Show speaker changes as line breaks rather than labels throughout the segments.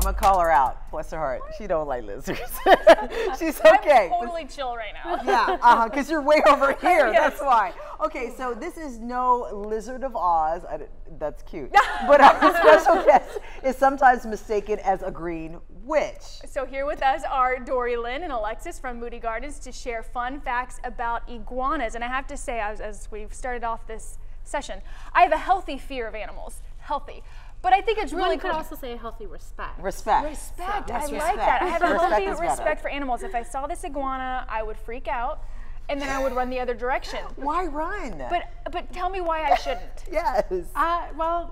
gonna call her out. Bless her heart. She don't like lizards. She's okay.
I'm totally chill right now.
Yeah, because you're way over here.
Yes.
That's why. Okay, so this is no Lizard of Oz. That's cute. But our special guest is sometimes mistaken as a green witch.
So here with us are Dory Lynn and Alexis from Moody Gardens to share fun facts about iguanas. And I have to say, as we've started off this session, I have a healthy fear of animals. Healthy. But I think it's really
One could also say a healthy respect.
Respect.
Respect.
So,
I like that. I have a healthy respect for animals. If I saw this iguana, I would freak out, and then I would run the other direction.
Why run?
But tell me why I shouldn't.
Yes.
Well,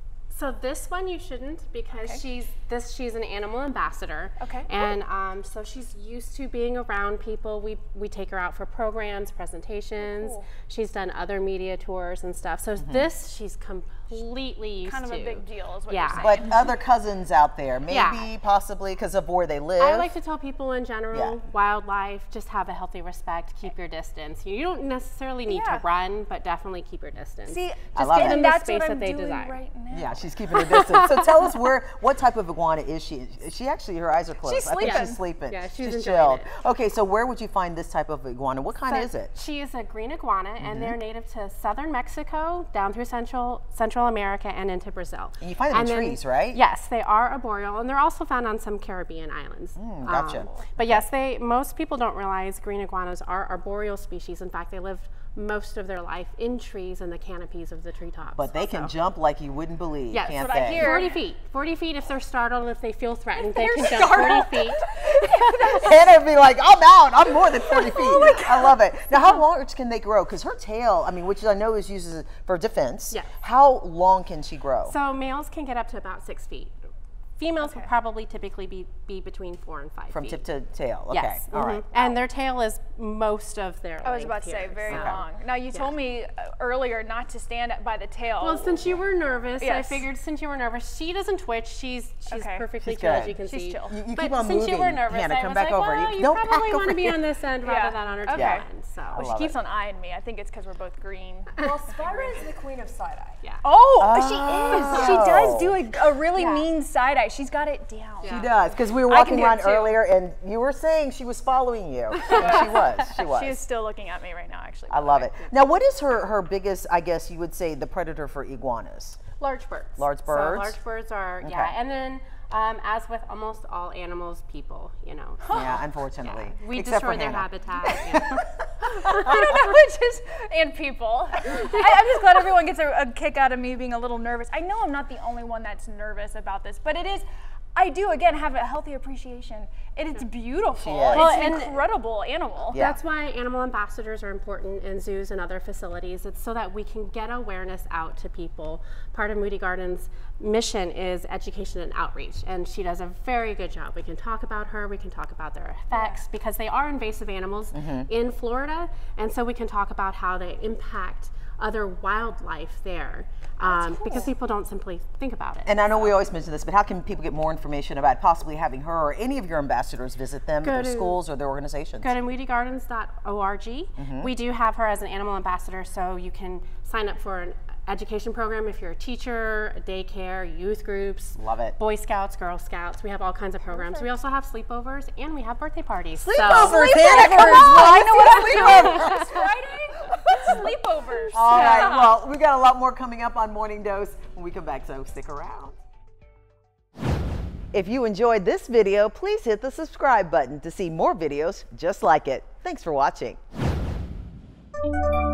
so this one you shouldn't, because she's an animal ambassador.
Okay.
And so she's used to being around people. We take her out for programs, presentations.
Cool.
She's done other media tours and stuff. So this she's completely used to.
Kind of a big deal is what you're saying.
But other cousins out there, maybe, possibly, because of where they live.
I like to tell people in general, wildlife, just have a healthy respect, keep your distance. You don't necessarily need to run, but definitely keep your distance.
See,
just give them the
that's
space
what
that
I'm
they
doing
desire.
right now.
Yeah, she's keeping her distance. So tell us what type of iguana is she? Is she actually, her eyes are closed.
She's
I think
sleeping.
she's sleeping.
Yeah, she's enjoying
chilled.
it.
Okay, so where would you find this type of iguana? What kind is it?
She is a green iguana, and they're native to southern Mexico, down through Central America, and into Brazil.
And you find them in trees, right?
Yes, they are arboreal, and they're also found on some Caribbean islands.
Gotcha.
But yes, most people don't realize green iguanas are arboreal species. In fact, they live most of their life in trees and the canopies of the treetops.
But they can jump like you wouldn't believe,
yes,
can't
what I
they?
hear.
40 feet. 40 feet if they're startled, if they feel threatened, they can jump 40 feet.
Hannah would be like, I'm out. I'm more than 40 feet. I love it. Now, how large can they grow? Because her tail, I mean, which I know is used for defense.
Yes.
How long can she grow?
So males can get up to about 6 feet. Females will probably typically be between 4 and 5 feet.
From tip to tail. Okay.
Yes.
All right.
And their tail is most of their
I was about to say, very long. Now, you told me earlier not to stand by the tail.
Well, since you were nervous,
Yes.
I figured since you were nervous, she doesn't twitch. She's perfectly
She's
chill,
good.
as you can
She's
see.
chill.
You
But
keep on
since
moving.
you were nervous,
Hannah,
I
come
was
back
like,
over.
well, you
don't
probably
back
want to
over
be
here.
on this end rather than on her tail
Yeah.
end. So.
Well, she keeps on eyeing me. I think it's because we're both green.
Well, Spyra is the queen of side-eye.
Yeah.
Oh, she is. She does do a really
Yeah.
mean side eye. She's got it down.
She does, because we were
I can
walking
do it
around
too.
earlier, and you were saying she was following you. And she was. She was.
She is still looking at me right now, actually.
I love it. Now, what is her biggest, I guess you would say, the predator for iguanas?
Large birds.
Large birds?
So large birds are,
Okay.
yeah. And then, as with almost all animals, people, you know.
Yeah, unfortunately.
We
Except
destroy
for
their
Hannah.
habitat. You know.
I don't know, it's just, and people. I'm just glad everyone gets a kick out of me being a little nervous. I know I'm not the only one that's nervous about this, but it is, I do, again, have a healthy appreciation. And it's beautiful.
She is.
It's an incredible animal.
Yeah.
That's why animal ambassadors are important in zoos and other facilities. It's so that we can get awareness out to people. Part of Moody Gardens' mission is education and outreach, and she does a very good job. We can talk about her, we can talk about their effects, because they are invasive animals in Florida, and so we can talk about how they impact other wildlife there, because people don't simply think about it.
And I know we always mention this, but how can people get more information about possibly having her or any of your ambassadors visit them, their schools or their organizations?
Go to moodygardens.org. We do have her as an animal ambassador, so you can sign up for an education program if you're a teacher, a daycare, youth groups.
Love it.
Boy Scouts, Girl Scouts. We have all kinds of programs. We also have sleepovers, and we have birthday parties.
Sleepovers, Hannah, come on!
I know what I'm doing. It's Friday. Sleepovers.
All right, well, we've got a lot more coming up on Morning Dose when we come back, so stick around. If you enjoyed this video, please hit the subscribe button to see more videos just like it. Thanks for watching.